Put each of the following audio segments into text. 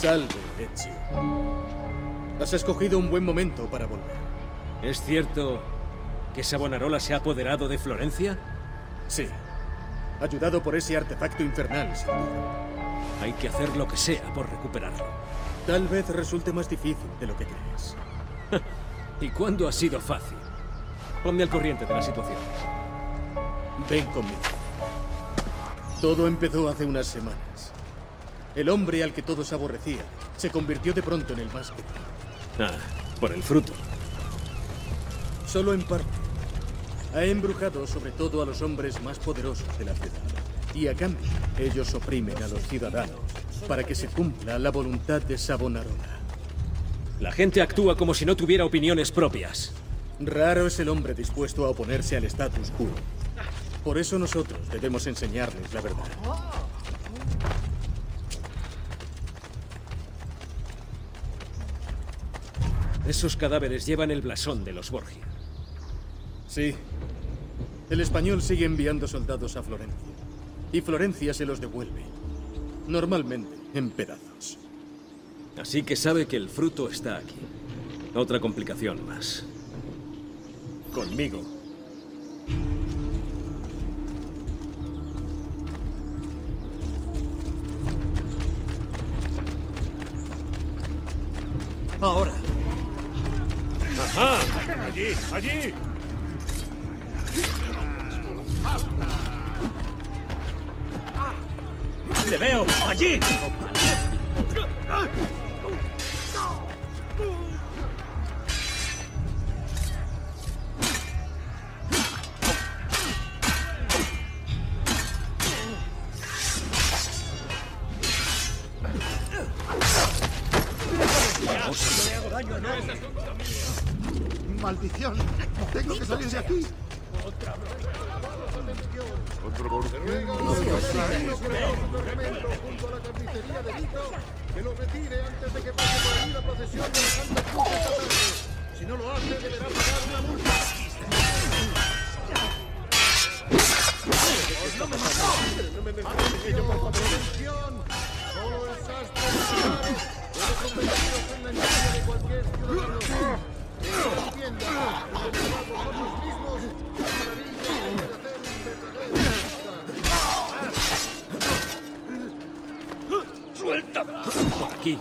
Salve, Ezio. Has escogido un buen momento para volver. ¿Es cierto que Savonarola se ha apoderado de Florencia? Sí. Ayudado por ese artefacto infernal, sin duda. Hay que hacer lo que sea por recuperarlo. Tal vez resulte más difícil de lo que crees. ¿Y cuándo ha sido fácil? Ponme al corriente de la situación. Ven conmigo. Todo empezó hace unas semanas. El hombre al que todos aborrecían se convirtió de pronto en el más querido. Ah, por el fruto. Solo en parte. Ha embrujado sobre todo a los hombres más poderosos de la ciudad. Y a cambio, ellos oprimen a los ciudadanos para que se cumpla la voluntad de Savonarola. La gente actúa como si no tuviera opiniones propias. Raro es el hombre dispuesto a oponerse al status quo. Por eso nosotros debemos enseñarles la verdad. Esos cadáveres llevan el blasón de los Borgia. Sí. El español sigue enviando soldados a Florencia. Y Florencia se los devuelve. Normalmente en pedazos. Así que sabe que el fruto está aquí. Otra complicación más. Conmigo. Ahora. ¡Ajá! ¡Allí! ¡Allí! ¡Le veo! ¡Allí! ¡Maldición! ¡Tengo que salir de aquí! Otro borrego. Junto a la carnicería de Vito, que lo retire antes de que pase por ahí la procesión de la Santa Cruz esta tarde. Si no lo hace, deberá pagar una multa. ¡No me mates! ¡Ello, por favor! ¡Atención! Solo el sastre puede convertiros en la envidia de cualquier ciudadano. Entienda, el vosotros mismos, la maravilla de hacer un verdadero. ¡Suéltame! Por aquí.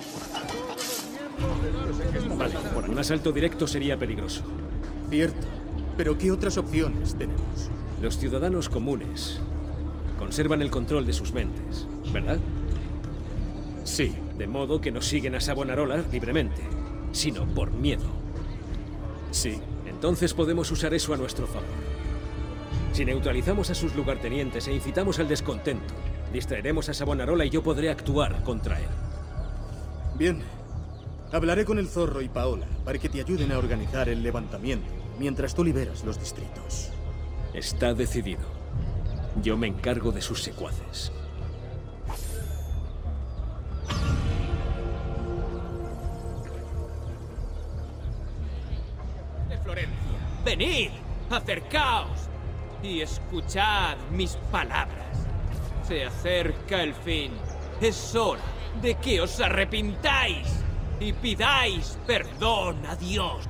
Vale, por un asalto directo sería peligroso. Cierto. Pero ¿qué otras opciones tenemos? Los ciudadanos comunes conservan el control de sus mentes, ¿verdad? Sí. De modo que no siguen a Savonarola libremente, sino por miedo. Sí. Entonces podemos usar eso a nuestro favor. Si neutralizamos a sus lugartenientes e incitamos al descontento, distraeremos a Savonarola y yo podré actuar contra él. Bien. Hablaré con el Zorro y Paola para que te ayuden a organizar el levantamiento mientras tú liberas los distritos. Está decidido. Yo me encargo de sus secuaces. De Florencia. Venid, acercaos y escuchad mis palabras. Se acerca el fin. Es hora de que os arrepintáis y pidáis perdón a Dios.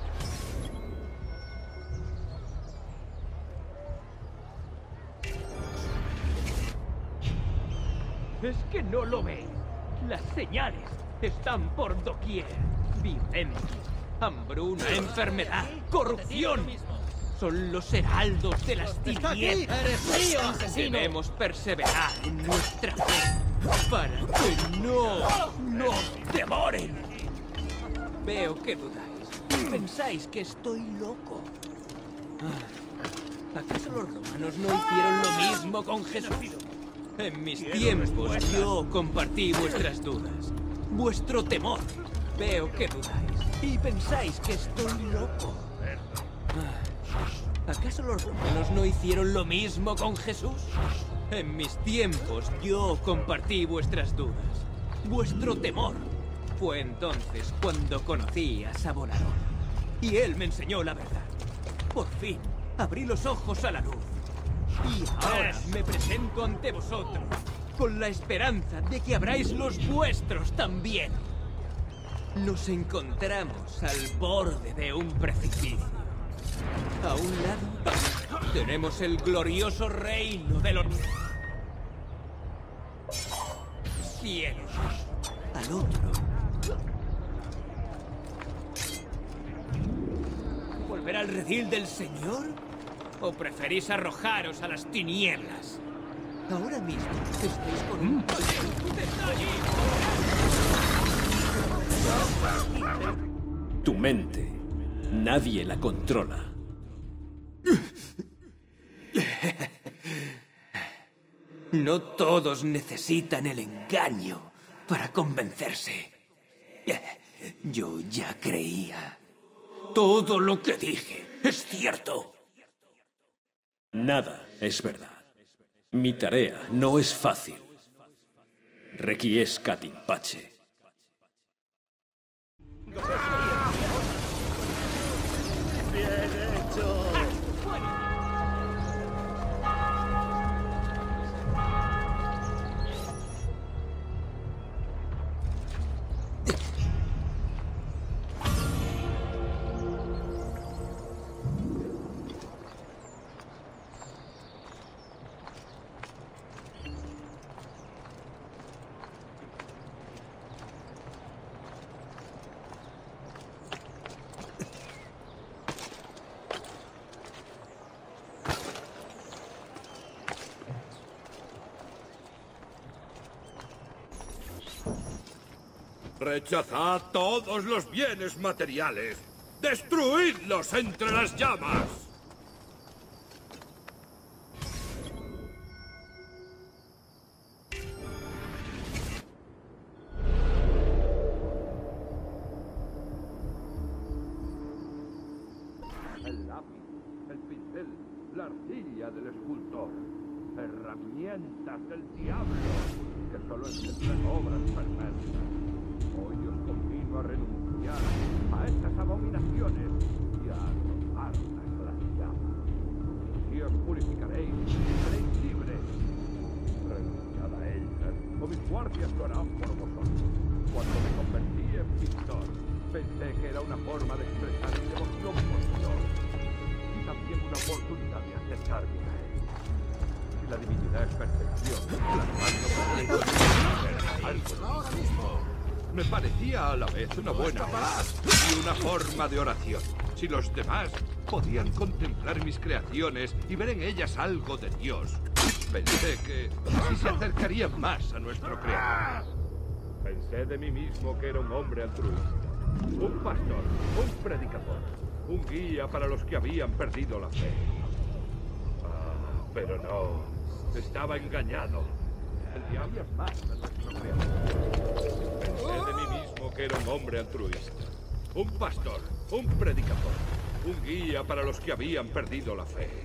¿Es que no lo veis? Las señales están por doquier. Violencia, hambruna, enfermedad, corrupción. Son los heraldos de las tinieblas. Debemos perseverar en nuestra fe para que no nos devoren. Veo que dudáis. Pensáis que estoy loco. ¿Acaso los romanos no hicieron lo mismo con Jesús? En mis tiempos yo compartí vuestras dudas, vuestro temor. Veo que dudáis y pensáis que estoy loco. ¿Acaso los romanos no hicieron lo mismo con Jesús? En mis tiempos yo compartí vuestras dudas, vuestro temor. Fue entonces cuando conocí a Savonarola y él me enseñó la verdad. Por fin abrí los ojos a la luz. Y ahora me presento ante vosotros con la esperanza de que abráis los vuestros también. Nos encontramos al borde de un precipicio. A un lado tenemos el glorioso reino de los cielos. Al otro, ¿volver al redil del Señor? ¿O preferís arrojaros a las tinieblas? Ahora mismo estáis con un... ¡Está allí! Tu mente, nadie la controla. No todos necesitan el engaño para convencerse. Yo ya creía. Todo lo que dije es cierto. Nada es verdad. Mi tarea no es fácil. Requiescat in pace. ¡Bien hecho! Rechazad todos los bienes materiales. ¡Destruidlos entre las llamas! El lápiz, el pincel, la arcilla del escultor. Herramientas del diablo, que solo engendran obras perversas. Hoy os convino a renunciar a estas abominaciones y a arrojarlas a las llamas. Y os purificaréis y seréis libres. Renunciad a ellas, o mis guardias lo harán por vosotros. Cuando me convertí en pintor, pensé que era una forma de expresar mi devoción por Dios y también una oportunidad de acercarme a Él. Si la divinidad es perfección, plasmando algo ahora mismo. Me parecía a la vez una buena paz y una forma de oración. Si los demás podían contemplar mis creaciones y ver en ellas algo de Dios, pensé que así se acercarían más a nuestro Creador. Pensé de mí mismo que era un hombre altruista, un pastor, un predicador, un guía para los que habían perdido la fe. Pero no, estaba engañado. El diablo es más a nuestro Creador. Pensé de mí mismo que era un hombre altruista, un pastor, un predicador, un guía para los que habían perdido la fe.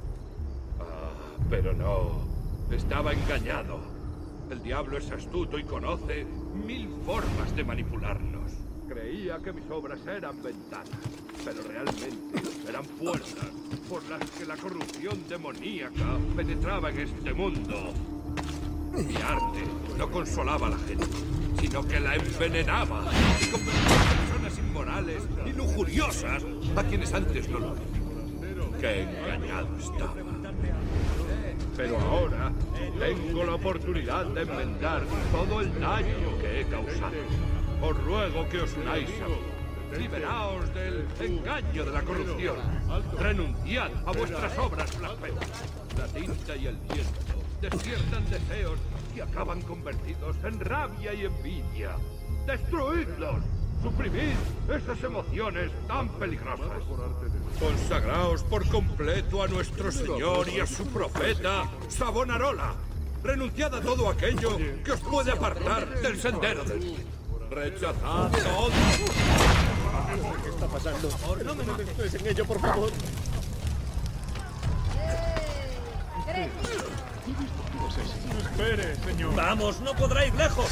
Pero no, estaba engañado. El diablo es astuto y conoce 1000 formas de manipularnos. Creía que mis obras eran ventanas, pero realmente eran puertas por las que la corrupción demoníaca penetraba en este mundo. Mi arte no consolaba a la gente, sino que la envenenaba y convertía en personas inmorales y lujuriosas a quienes antes no lo eran. ¡Qué engañado estaba! Pero ahora tengo la oportunidad de enmendar todo el daño que he causado. Os ruego que os unáis a mí. Liberaos del engaño de la corrupción. Renunciad a vuestras obras blasfemas. La tinta y el viento despiertan deseos y acaban convertidos en rabia y envidia. ¡Destruidlos! ¡Suprimid esas emociones tan peligrosas! Consagraos por completo a nuestro Señor y a su profeta, Savonarola. Renunciad a todo aquello que os puede apartar del sendero del bien. Rechazad todo. ¿Qué está pasando? Por favor, no me estés en ello, por favor. Espere, señor. ¡Vamos, no podrá ir lejos!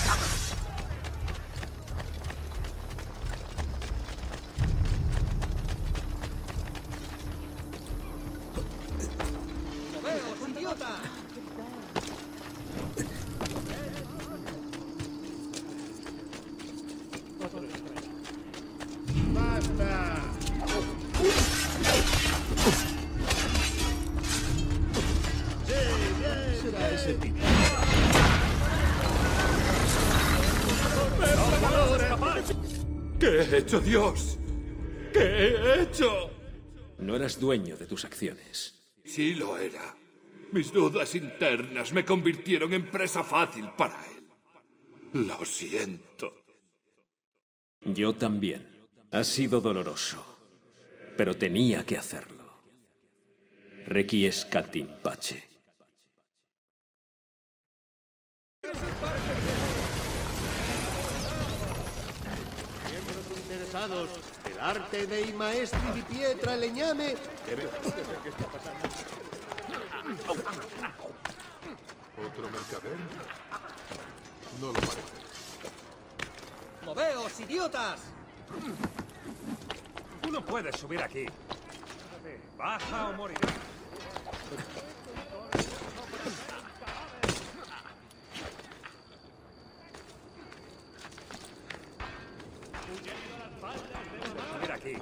¿Qué he hecho, Dios? ¿Qué he hecho? No eras dueño de tus acciones. Sí lo era. Mis dudas internas me convirtieron en presa fácil para él. Lo siento. Yo también. Ha sido doloroso. Pero tenía que hacerlo. Requiescat in pace. Miembros interesados del arte dei maestri di pietra e legname. ¿Otro mercader? No lo parece. ¡Moveos, idiotas! Tú no puedes subir aquí. Baja o morirás. Subir aquí.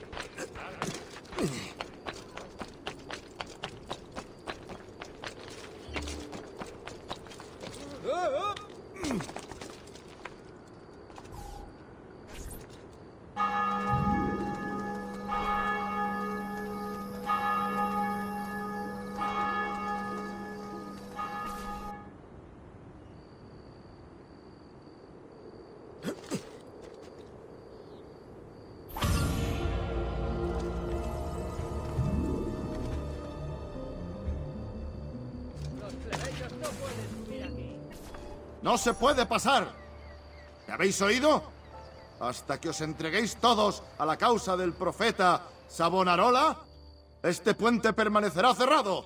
¡No se puede pasar! ¿Me habéis oído? Hasta que os entreguéis todos a la causa del profeta Savonarola, este puente permanecerá cerrado.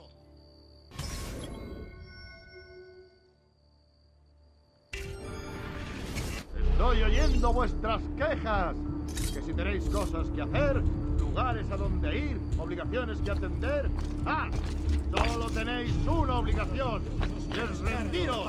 Estoy oyendo vuestras quejas. Que si tenéis cosas que hacer, lugares a donde ir, obligaciones que atender. ¡Ah! Solo tenéis una obligación. Y es rendiros.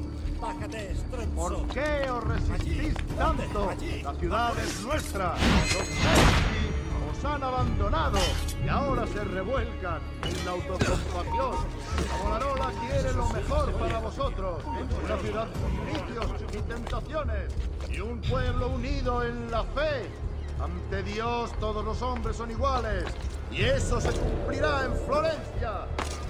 ¿Por qué os resistís tanto? La ciudad es nuestra. Los Medici os han abandonado y ahora se revuelcan en la autocompasión. Savonarola quiere lo mejor para vosotros. Una ciudad sin vicios ni tentaciones. Y un pueblo unido en la fe. Ante Dios todos los hombres son iguales. Y eso se cumplirá en Florencia.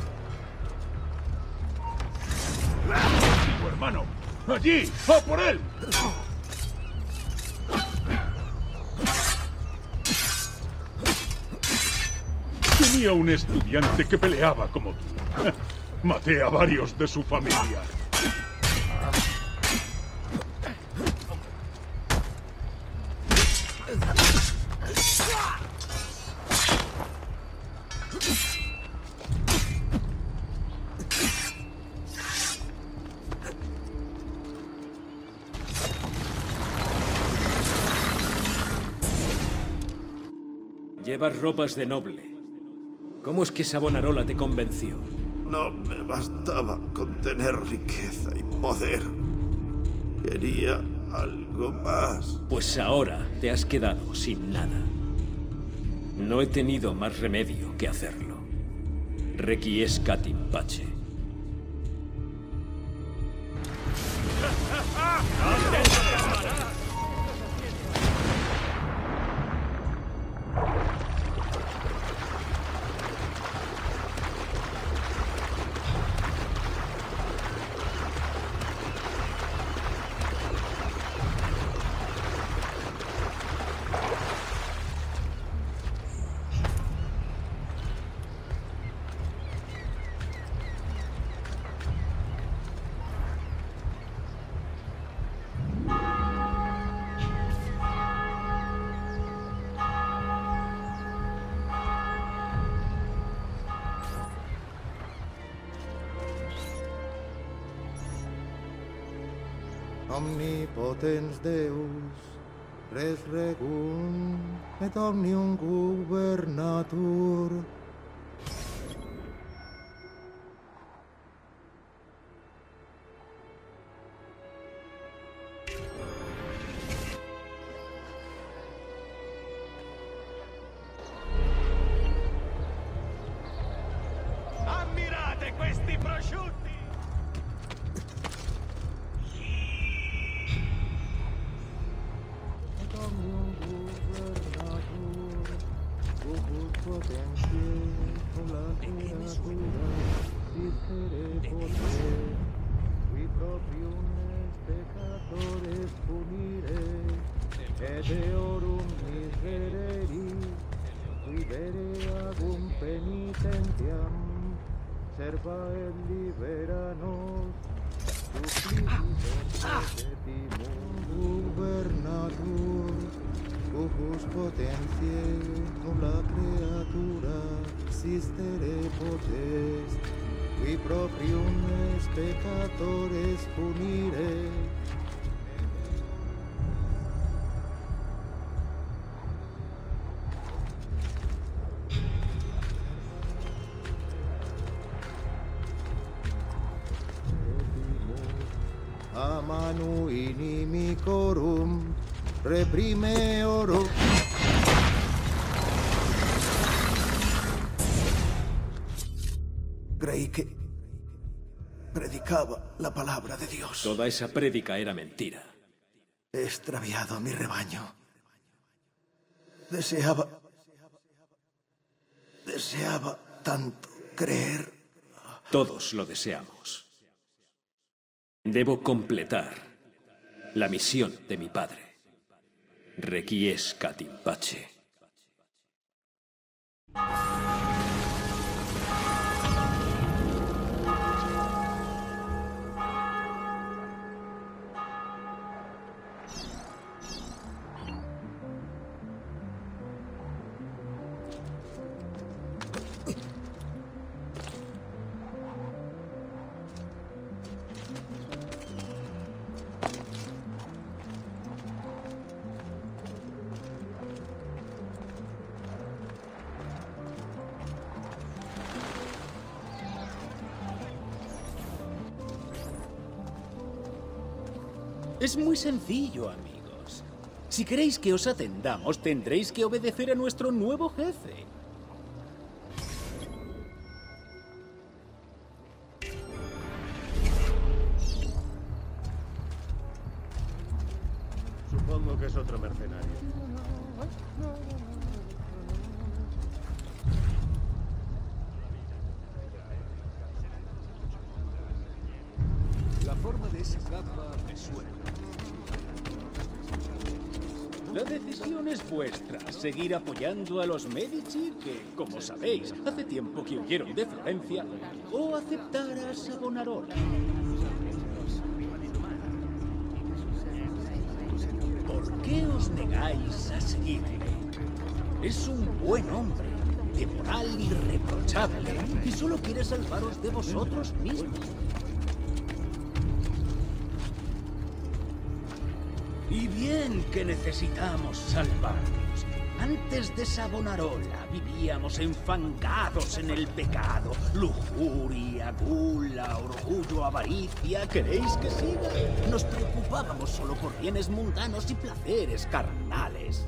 ¡Hermano! ¡Allí! ¡A por él! Tenía un estudiante que peleaba como tú. Maté a varios de su familia. Llevas ropas de noble. ¿Cómo es que Savonarola te convenció? No me bastaba con tener riqueza y poder. Quería algo más. Pues ahora te has quedado sin nada. No he tenido más remedio que hacerlo. Requiescat in pace. Omnipotens Deus, res regum, et omnium gubernatur. Ammirate questi prosciutti! Et omnium Pecadores punire, et eorum miserere, vivere agum penitentiam, serva et libera nos, gubernatur, cujus potentiae cum la creatura sistere potest, qui proprium es peccatores punire. A manu inimicorum reprime oro. Creí que predicaba la palabra de Dios. Toda esa prédica era mentira. He extraviado mi rebaño. Deseaba tanto creer. Todos lo deseamos. Debo completar la misión de mi padre. Requiescat in pace. Es muy sencillo, amigos. Si queréis que os atendamos, tendréis que obedecer a nuestro nuevo jefe. Supongo que es otro mercenario. La forma de esa capa me suena. La decisión es vuestra. Seguir apoyando a los Medici, que, como sabéis, hace tiempo que huyeron de Florencia, o aceptar a Savonarola. ¿Por qué os negáis a seguirle? Es un buen hombre, de moral irreprochable, y solo quiere salvaros de vosotros mismos. Y bien que necesitamos salvarnos. Antes de Savonarola vivíamos enfangados en el pecado. Lujuria, gula, orgullo, avaricia. ¿Queréis que siga? Nos preocupábamos solo por bienes mundanos y placeres carnales.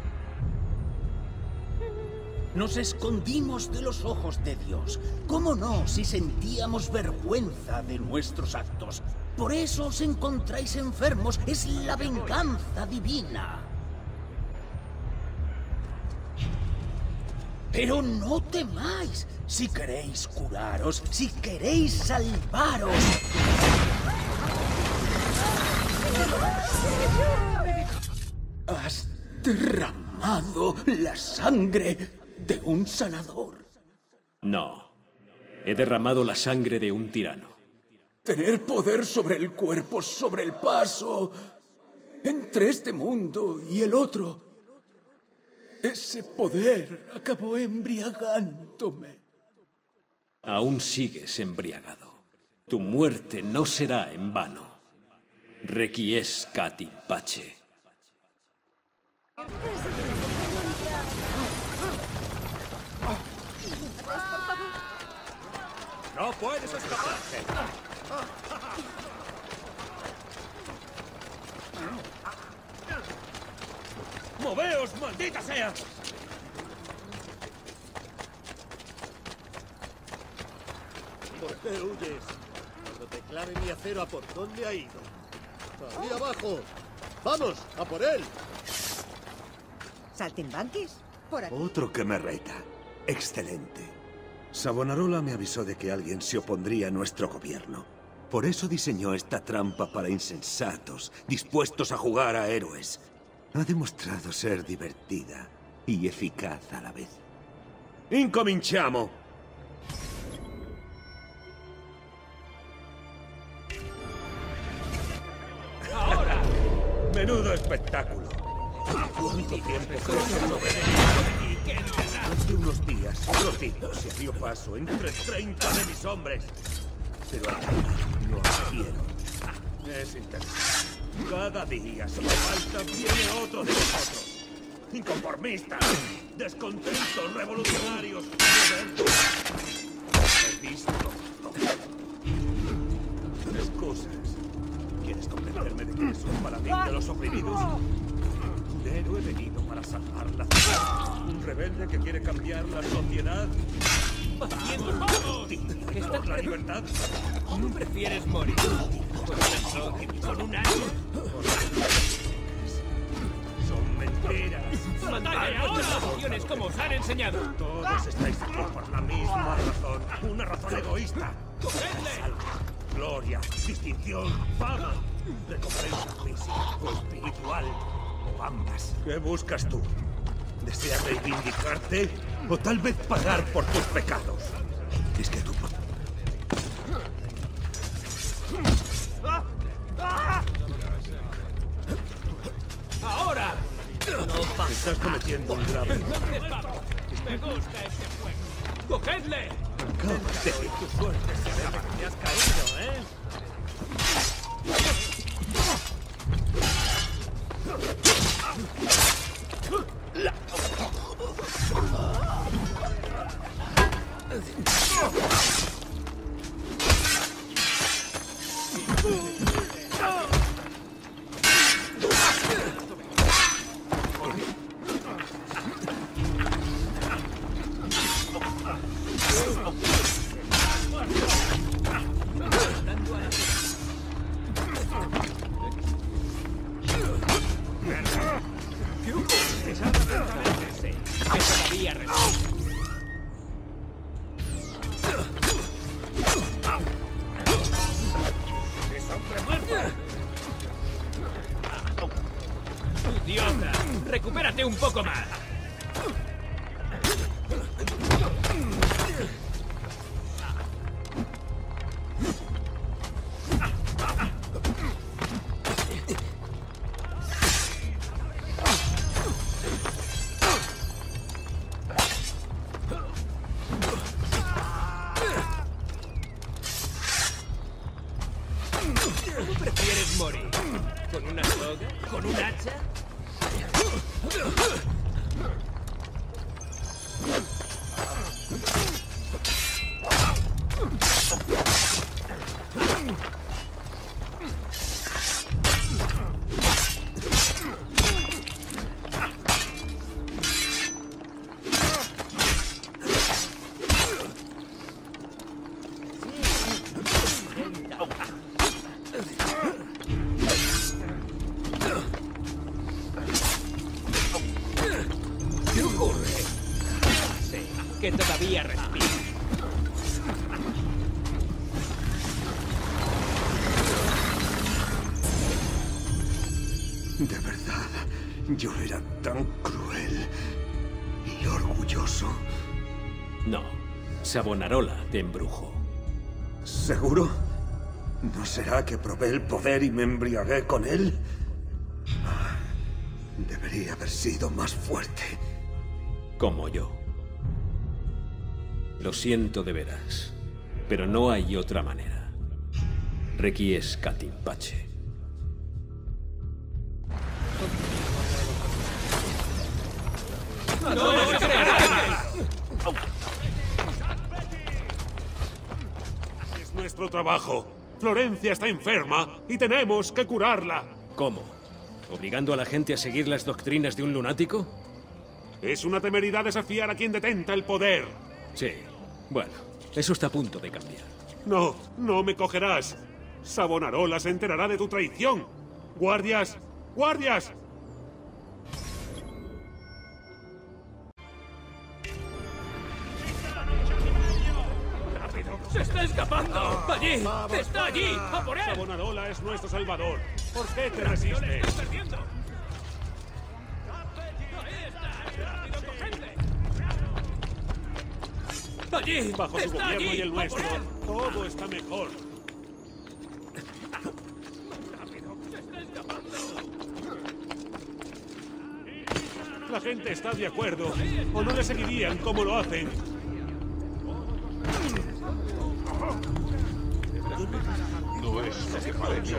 Nos escondimos de los ojos de Dios. ¿Cómo no, si sentíamos vergüenza de nuestros actos? Por eso os encontráis enfermos. Es la venganza divina. Pero no temáis. Si queréis curaros, si queréis salvaros. Has derramado la sangre de un sanador. No. He derramado la sangre de un tirano. Tener poder sobre el cuerpo, sobre el paso, entre este mundo y el otro. Ese poder acabó embriagándome. Aún sigues embriagado. Tu muerte no será en vano. Requiescat in pace. ¡No puedes escapar! ¡Moveos, maldita sea! ¿Por qué huyes? Cuando te clave mi acero, ¿a por dónde ha ido? ¡Ahí abajo! ¡Vamos, a por él! ¿Saltimbanquis? Por aquí. Otro que me reta. Excelente. Savonarola me avisó de que alguien se opondría a nuestro gobierno. Por eso diseñó esta trampa para insensatos, dispuestos a jugar a héroes. Ha demostrado ser divertida y eficaz a la vez. ¡Incominciamo! ¡Ahora! ¡Menudo espectáculo! ¿Cuánto tiempo creo que no veré aquí? Hace unos días, Rocito se abrió paso entre 30 de mis hombres. Pero ahora no quiero. Es interesante. Cada día, sin falta, viene otro de vosotros. Inconformistas, descontentos, revolucionarios, rebeldes. He visto todo. Excusas. ¿Quieres convencerme de que es un paladín de los oprimidos? Un héroe venido para salvar la ciudad. Un rebelde que quiere cambiar la sociedad. ¿Por la libertad? ¿Cómo prefieres morir? ¿Con una soga? ¿Con un hacha? Son mentiras. ¡Mantén vuestras posiciones como os han enseñado! Todos estáis aquí por la misma razón. Una razón egoísta. ¡Cogedle! Gloria, distinción, fama, recompensa física o espiritual, o ambas. ¿Qué buscas tú? ¿Deseas reivindicarte o tal vez pagar por tus pecados? Es que tú... ¡Ahora! Estás cometiendo un grave... Me gusta este juego. ¡Cogedle! Acabas de oír tu suerte. Se ve que te has caído, ¿eh? ¡Idiota! ¡Recupérate un poco más! ¿Cómo prefieres morir? ¿Con una soga? ¿Con un hacha? ¿Qué ocurre? Sé que todavía respira. De verdad, yo era tan cruel y orgulloso. No, Savonarola te embrujó. ¿Seguro? ¿No será que probé el poder y me embriagué con él? Debería haber sido más fuerte. Como yo. Lo siento de veras, pero no hay otra manera. Requiescat in pace. Es nuestro trabajo. Florencia está enferma y tenemos que curarla. ¿Cómo? ¿Obligando a la gente a seguir las doctrinas de un lunático? Es una temeridad desafiar a quien detenta el poder. Sí. Bueno, eso está a punto de cambiar. No, no me cogerás. Savonarola se enterará de tu traición. ¡Guardias! ¡Guardias! ¡Se está escapando! ¡Allí! ¡Está allí! ¡A por él! Savonarola es nuestro salvador. ¿Por qué te resistes? ¡Estoy perdiendo! ¡Ahí está! ¡Rápido, cogedle! ¡Allí! Bajo su gobierno allí. y el nuestro, todo está mejor. ¡Rápido! ¡Se está escapando! La gente está de acuerdo, o no le seguirían como lo hacen. No es lo que parece.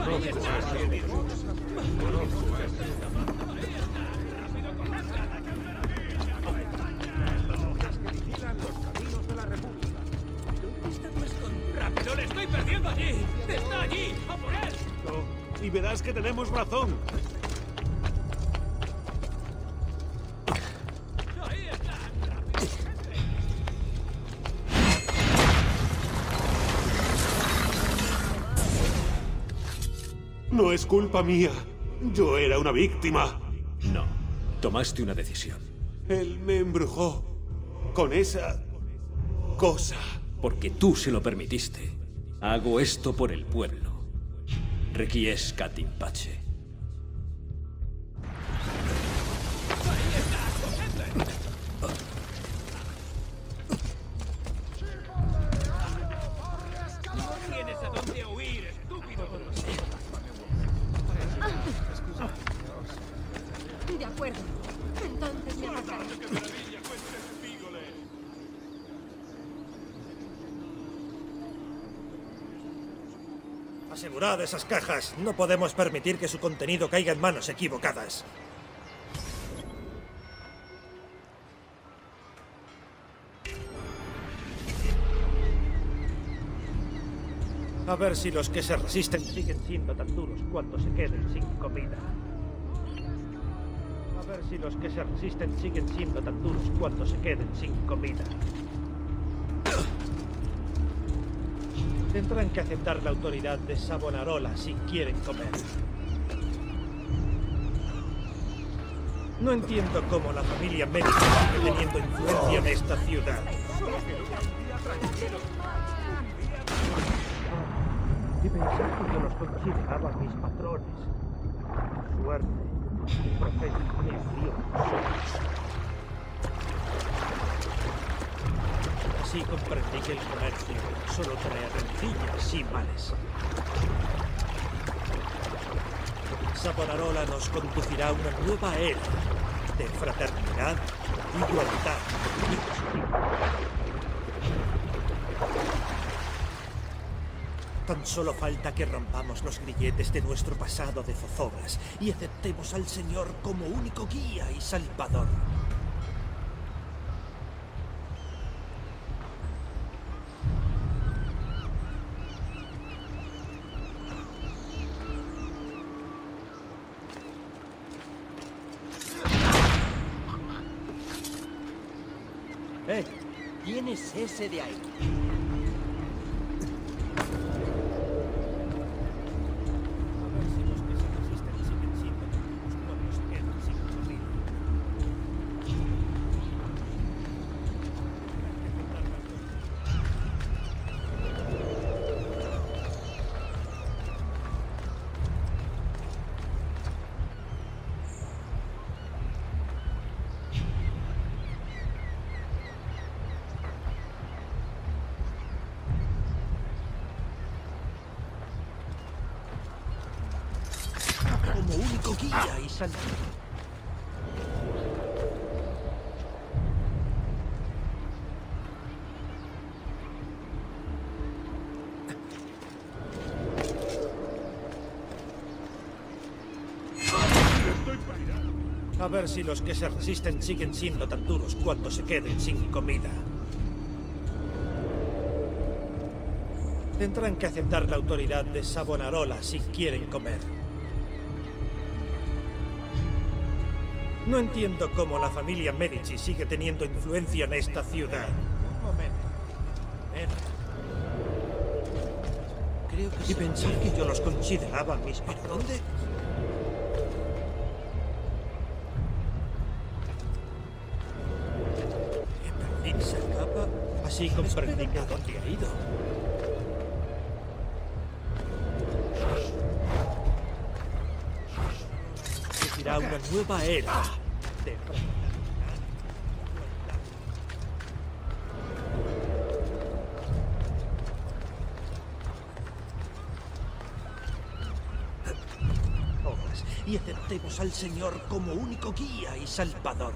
¡Rápido! ¡Le estoy perdiendo allí! ¡Está allí! ¡A por él! Y verás que tenemos razón. ¡Ahí está! No es culpa mía. Yo era una víctima. No. Tomaste una decisión. Él me embrujó con esa cosa. Porque tú se lo permitiste. Hago esto por el pueblo. Requiescat in pace. ¡No tienes a dónde huir, estúpido! De acuerdo. Entonces me atacaré. Asegurad esas cajas. No podemos permitir que su contenido caiga en manos equivocadas. A ver si los que se resisten siguen siendo tan duros cuando se queden sin comida. A ver si los que se resisten siguen siendo tan duros cuando se queden sin comida. Tendrán que aceptar la autoridad de Savonarola si quieren comer. No entiendo cómo la familia Medici sigue teniendo influencia en esta ciudad. Y pensar que yo los consideraba mis patrones. Suerte, el profeta me abrió los ojos. Así comprendí que el comercio solo trae rencillas y males. Savonarola nos conducirá a una nueva era de fraternidad, igualdad y justicia. Tan solo falta que rompamos los grilletes de nuestro pasado de zozobras y aceptemos al Señor como único guía y salvador. ¿Quién es ese de ahí? Como único guía y salvador. A ver si los que se resisten siguen siendo tan duros cuando se queden sin comida. Tendrán que aceptar la autoridad de Savonarola si quieren comer. No entiendo cómo la familia Medici sigue teniendo influencia en esta ciudad. Un momento. Creo que... Y pensar que yo los consideraba mis patrones. ¿Se escapa? Así comprendí que dónde ha ido. Surgirá una nueva era de obras y aceptemos al Señor como único guía y salvador.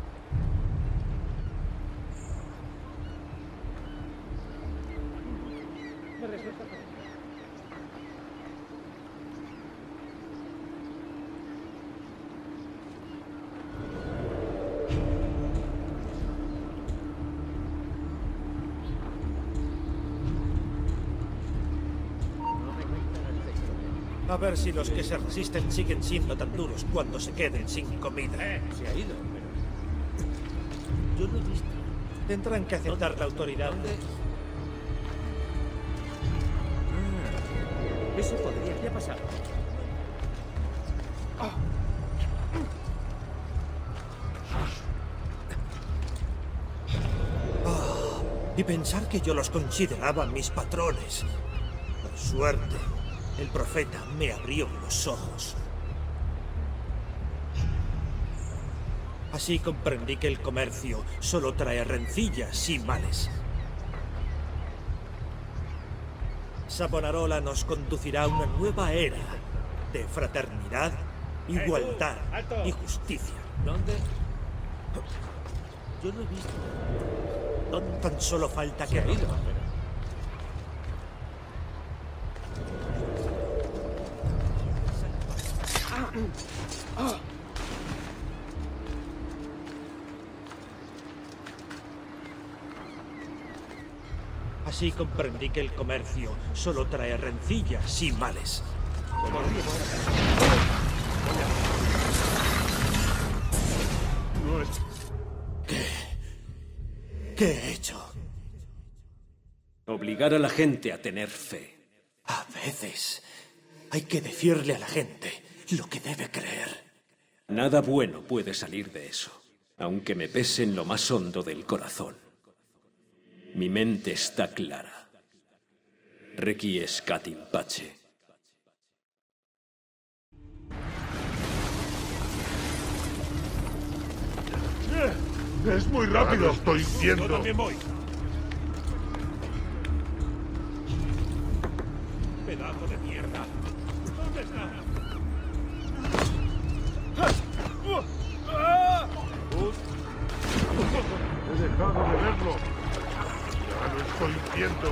A ver si los que se resisten siguen siendo tan duros cuando se queden sin comida. Se ha ido, pero... Yo lo he visto. Tendrán que aceptar la autoridad. Eso podría... ¿Qué ha pasado? Y pensar que yo los consideraba mis patrones. Por suerte, el profeta me abrió los ojos. Así comprendí que el comercio solo trae rencillas y males. Savonarola nos conducirá a una nueva era de fraternidad, igualdad y justicia. ¿Dónde? Yo lo he visto. Tan solo falta que... Se ha ido. Así comprendí que el comercio solo trae rencillas y males. ¿Qué he hecho? Obligar a la gente a tener fe. A veces hay que decirle a la gente lo que debe creer. Nada bueno puede salir de eso, aunque me pese en lo más hondo del corazón. Mi mente está clara. Requiescat in pace. Es muy rápido. Estoy viendo. Yo también voy. Pedazo de mierda. ¿Dónde está? He dejado de verlo. Ya lo estoy viendo.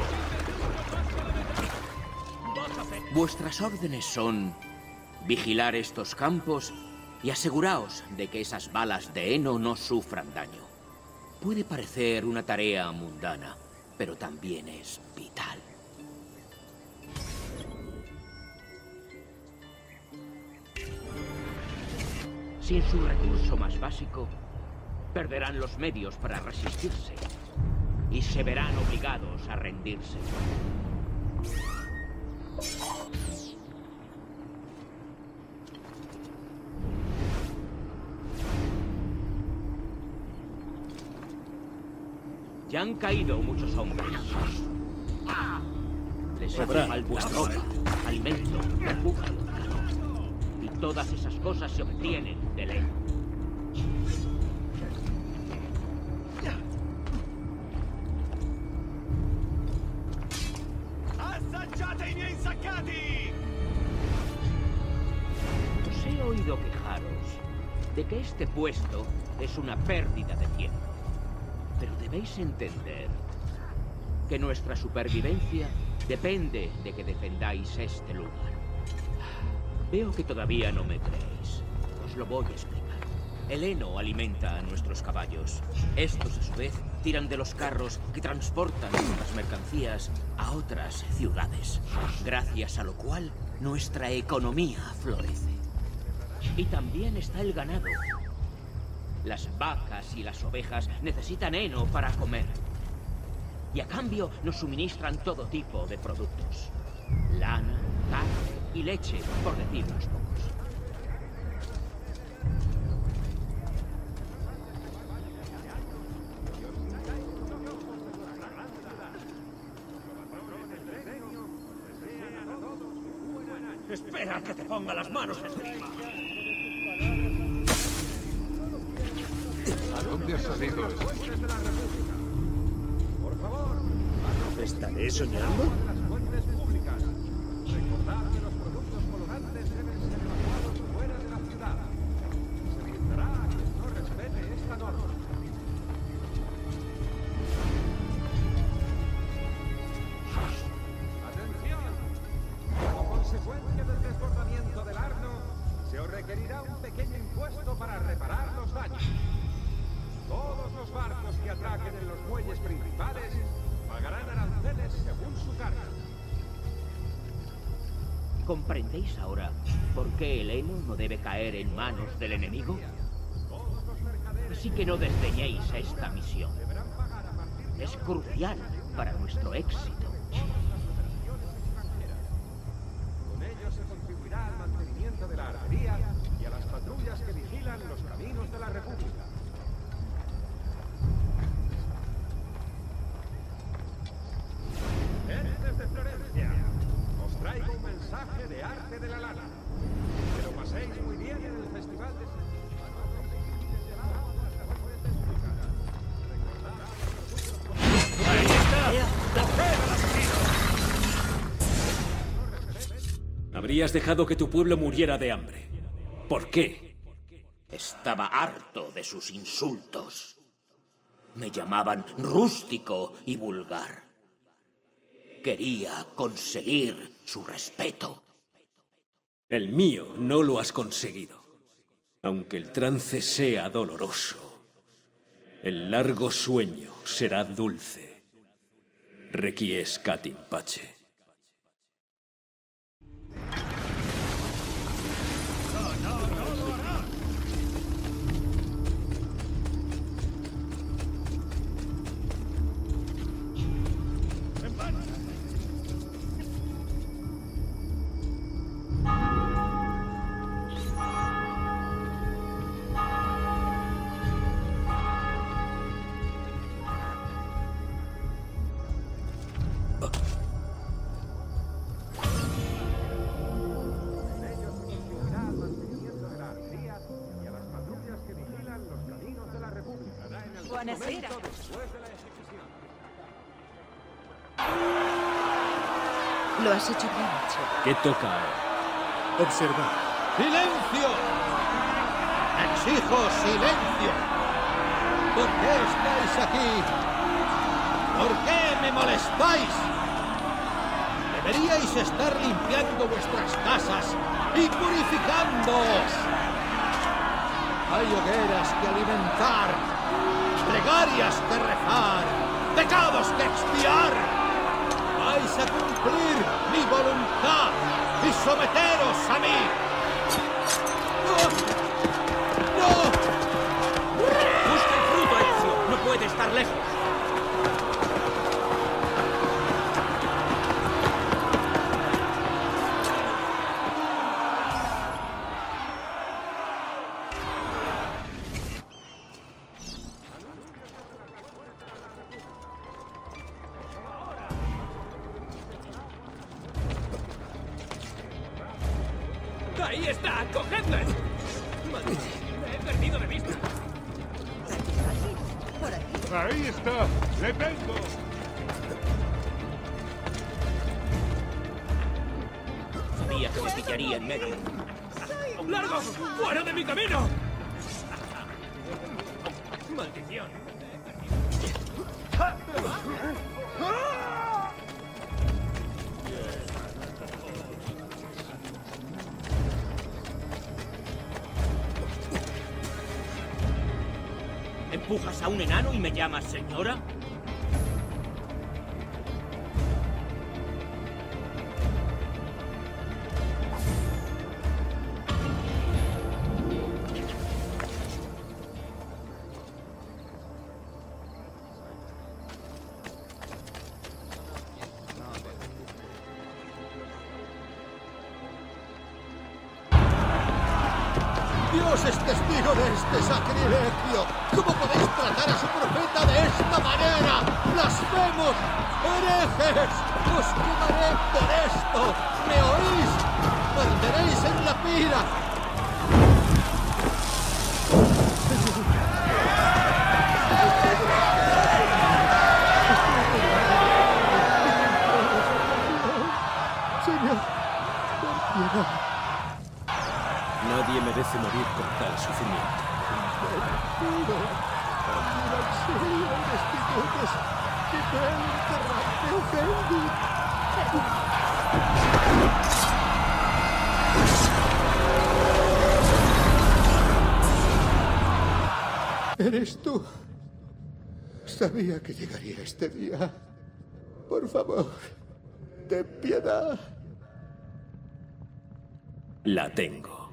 Vuestras órdenes son vigilar estos campos y aseguraos de que esas balas de heno no sufran daño. Puede parecer una tarea mundana, pero también es vital. Sin su recurso más básico, perderán los medios para resistirse y se verán obligados a rendirse. Ya han caído muchos hombres. Les hace falta ropa, alimento, refugio. Y todas esas cosas se obtienen de ley. Os he oído quejaros de que este puesto es una pérdida de tiempo. Pero debéis entender que nuestra supervivencia depende de que defendáis este lugar. Veo que todavía no me creéis. Os lo voy a explicar. El heno alimenta a nuestros caballos. Estos, a su vez, tiran de los carros que transportan nuestras mercancías a otras ciudades, gracias a lo cual nuestra economía florece. Y también está el ganado. Las vacas y las ovejas necesitan heno para comer. Y a cambio nos suministran todo tipo de productos. Lana, carne y leche, por decir unos pocos. Espera que te ponga las manos encima. ¿A dónde has salido? Por favor, ¿Estaré soñando? las fuentes públicas. Recordad que los productos colorantes deben ser evacuados fuera de la ciudad. Se multará a quien no respete esta norma. ¡Atención! Como consecuencia del desbordamiento del Arno, se os requerirá un pequeño impuesto para reparar los daños. Todos los barcos que atraquen en los muelles principales pagarán aranceles según su carga. ¿Comprendéis ahora por qué el heno no debe caer en manos del enemigo? Así que no desdeñéis esta misión. Es crucial para nuestro éxito. Con ello se contribuirá al mantenimiento de la artería y a las patrullas que vigilan los caminos de la República. Gentes de Florencia, os traigo un mensaje de arte de la lana. Que lo paséis muy bien en el festival de... ¡Ahí está! ¡Coger al asesino! Habrías dejado que tu pueblo muriera de hambre. ¿Por qué? Estaba harto de sus insultos. Me llamaban rústico y vulgar. Quería conseguir su respeto. El mío no lo has conseguido. Aunque el trance sea doloroso, el largo sueño será dulce. Requiescat in pace. Buonasera. Lo has hecho bien, Chip. ¿Qué toca ahora? Observad. ¡Silencio! ¡Exijo silencio! ¿Por qué estáis aquí? ¿Por qué me molestáis? Deberíais estar limpiando vuestras casas y purificándoos. Hay hogueras que alimentar, plegarias que rezar, pecados que expiar. Vais a cumplir mi voluntad y someteros a mí. ¡No! ¡No! Busca el fruto, Ezio. No puede estar lejos. ¡Ahí está! ¡Cogedle! ¡Maldito! ¡Me he perdido de vista! Por aquí. ¡Ahí está! ¡Le tengo! Sabía que me pillaría en medio. ¡Largo! ¡Fuera de mi camino! ¡Maldición! ¿Empujas a un enano y me llamas señora? Dios es testigo de este sacrilegio. ¿Cómo podéis tratar a su profeta de esta manera? ¡Blasfemos! ¡Herejes! ¡Os quemaré por esto! ¿Me oís? ¡Arderéis en la pira! Señor, ten piedad. Nadie merece morir con tal sufrimiento. Pido, mira al cielo y restitutes que puedan enterrarte, Efendi. ¿Eres tú? Sabía que llegaría este día. Por favor, ten piedad. La tengo.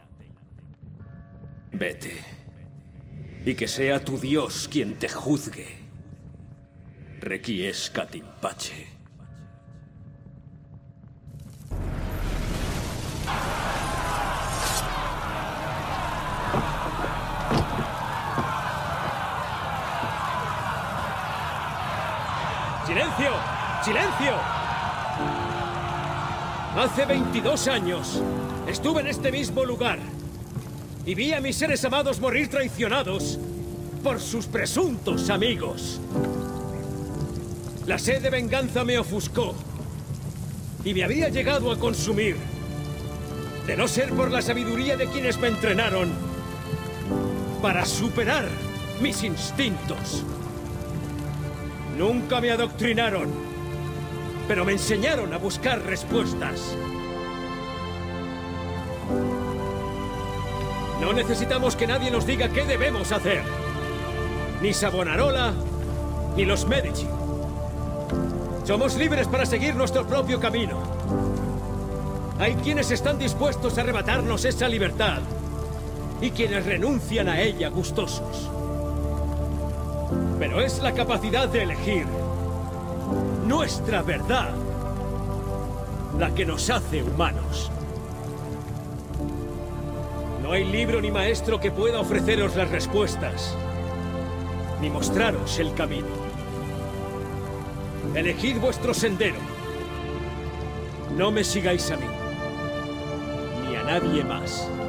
Vete. Y que sea tu Dios quien te juzgue. Requiescat in pace. ¡Silencio! ¡Silencio! Hace 22 años estuve en este mismo lugar y vi a mis seres amados morir traicionados por sus presuntos amigos. La sed de venganza me ofuscó y me había llegado a consumir. De no ser por la sabiduría de quienes me entrenaron para superar mis instintos. Nunca me adoctrinaron, pero me enseñaron a buscar respuestas. No necesitamos que nadie nos diga qué debemos hacer. Ni Savonarola, ni los Medici. Somos libres para seguir nuestro propio camino. Hay quienes están dispuestos a arrebatarnos esa libertad y quienes renuncian a ella gustosos. Pero es la capacidad de elegir nuestra verdad la que nos hace humanos. No hay libro ni maestro que pueda ofreceros las respuestas, ni mostraros el camino. Elegid vuestro sendero. No me sigáis a mí, ni a nadie más.